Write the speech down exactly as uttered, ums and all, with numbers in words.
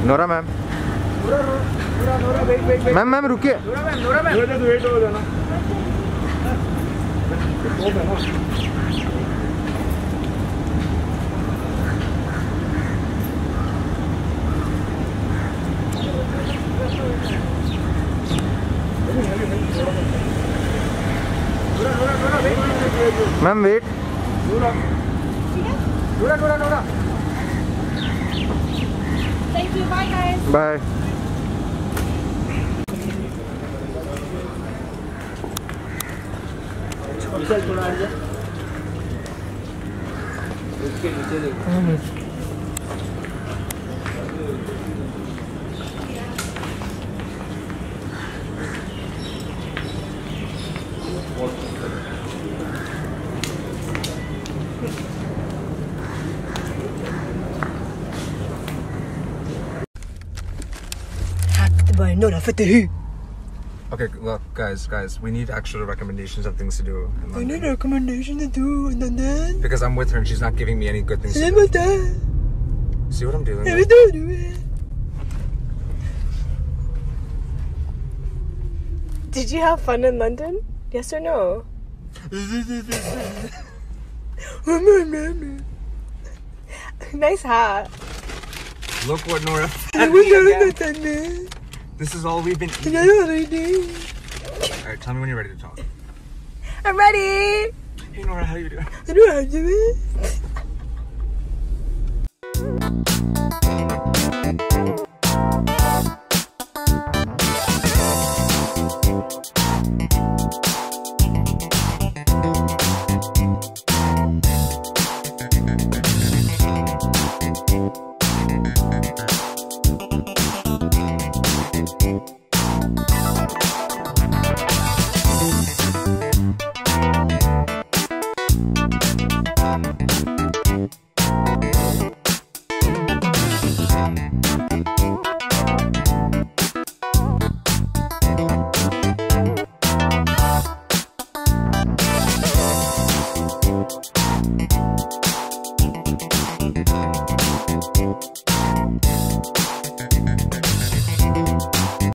Nora ma'am, ma'am ma'am रुकिए। Ma'am wait. Nora Nora Nora. Thank you. Bye guys. Bye. थोड़ा आ जा। उसके नीचे देखो। Hacked by Nora Fatehi. Okay, look, guys, guys, we need extra recommendations of things to do. I need a recommendation to do, and then Because I'm with her and she's not giving me any good things to and do. then See what I'm doing? I don't do it. Did you have fun in London? Yes or no? Nice hat. Look what Nora. This is all we've been eating. Alright, tell me when you're ready to talk. I'm ready. Hey Nora, how you doing? I know how to do it.